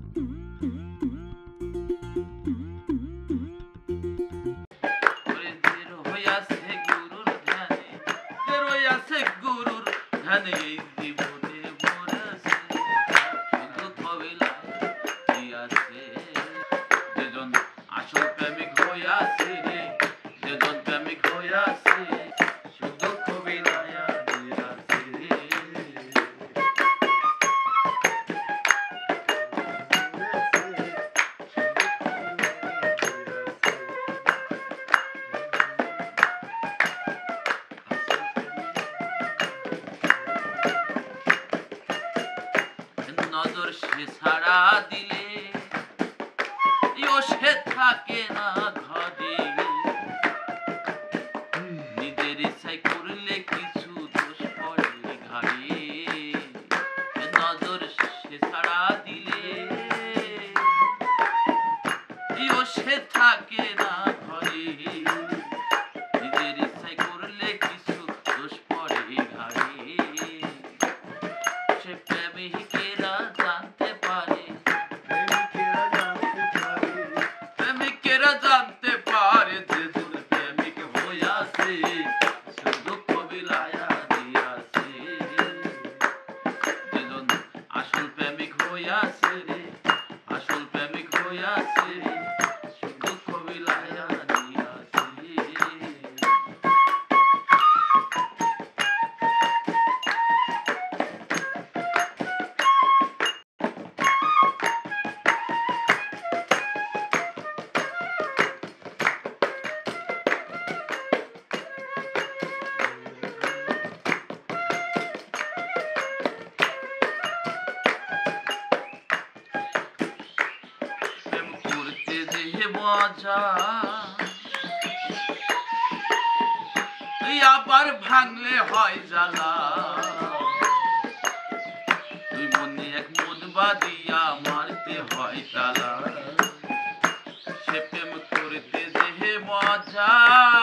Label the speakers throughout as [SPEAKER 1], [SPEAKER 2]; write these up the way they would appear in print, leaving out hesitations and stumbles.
[SPEAKER 1] নজর সে ছাড়া দিলে সে থাকে না ঘরে, নিজের ইচ্ছাই করলে কিছু দোষ পড়ে ঘাড়ে। নজর সে ছাড়া দিলে সে থাকে না ঘরে, নিজের ইচ্ছাই করলে কিছু দোষ পড়ে ঘাড়ে। সে প্রেমিকেরা জানতে পারে, প্রেমিকেরা জানতে পারে যে দূর প্রেমিক হইয়াছে, দুঃখ বিলায়া দিয়াছে। যেজন আসল প্রেমিক হইয়াছে রে, আসল প্রেমিক হইয়াছে, দুঃখ বিলায়া দিয়াছে। আবার ভাঙলে হয় জ্বালা, তুই মনে এক মন বাঁধিয়া মারতে হয় তালা। সে প্রেম করতে দেহে মজা,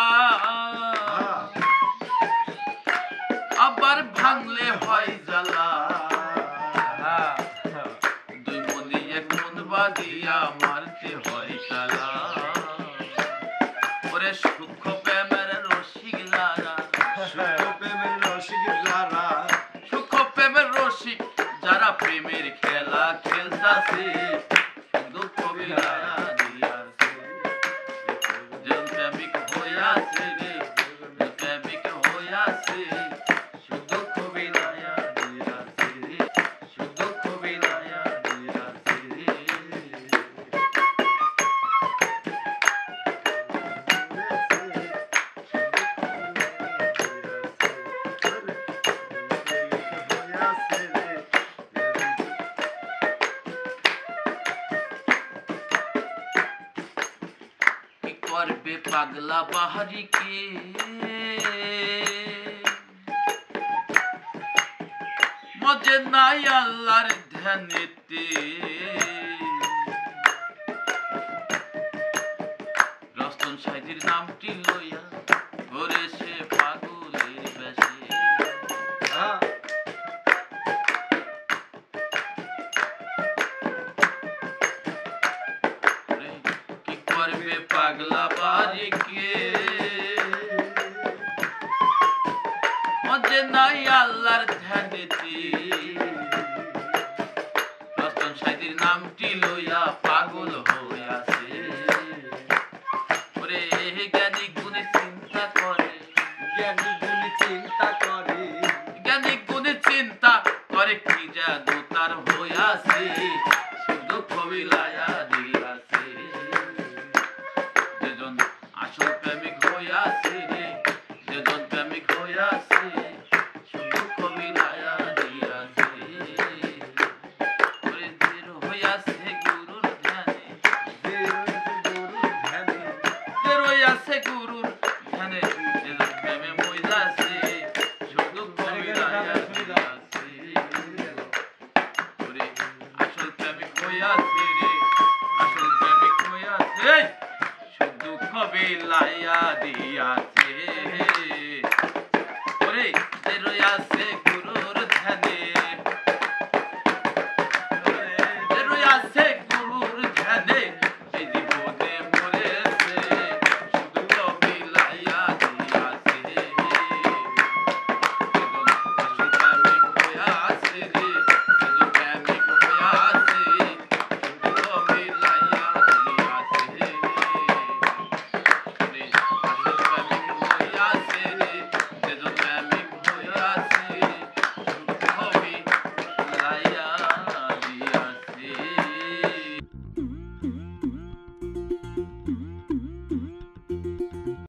[SPEAKER 1] আবার ভাঙলে হয় জ্বালা, তুই মনে এক মন বাঁধিয়া মারতে হয় তালা। ওরে সূক্ষ্ম প্রেমের রসিক যারা, সূক্ষ্ম প্রেমের রসিক যারা প্রেমের খেলা খেলতাছে, দুঃখ বিলায়া দিয়াছে। যে প্রেমিক হইয়াছে রে, প্রেমিক হইয়াছে, দুঃখ বিলায়া দিয়াছে, দুঃখ বিলায়া দিয়াছে। করবে পাগলা বাহারিকে, মজে নাই আল্লাহর ধ্যানেতে। রস্তম সাইদির নামটি লইয়া ঘরে সে পাগলের বেশে। কি করবে পাগলা বাহারিকে, মজে নাই আল্লাহর ধ্যানেতে। রস্তম সাইদির নামটি লইয়া পাগল হইয়াছে। ওরে জ্ঞানী গুণী চিন্তা করে, জ্ঞানী গুণী চিন্তা করে, জ্ঞানী গুণী চিন্তা করে কি জাদু তার হইয়াছে, দুঃখ বিলায়া দিয়াছে। যেজন আসল প্রেমিক হইয়াছে রে, যেজন প্রেমিক হইয়াছে, দুঃখ বিলায়া দিয়াছে। ওরে দৃঢ় হইয়াছে গুরুর ধ্যানে, দৃঢ় হইয়াছে গুরুর ধ্যানে, যেজন প্রেমে মইলাছে, দুঃখ বিলায়া দিয়াছে। ওরে আসল প্রেমিক হইয়াছে রে, আসল প্রেমিক হইয়াছে, দুঃখ বিলায়া দিয়াছে।